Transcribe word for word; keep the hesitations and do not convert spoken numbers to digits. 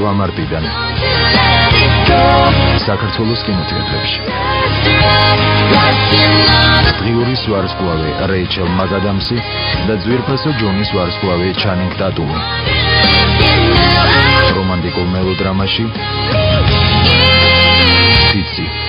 რვა მარტიდან საქართველოს კინოთეატრებში. დღიურის ვარსკვლავი რეიჩელ მაგადამსი და ძვირფასო ჯონის ვარსკვლავი ჩანინგ ტატუმი. რომანტიკულ მელოდრამაში ფიცი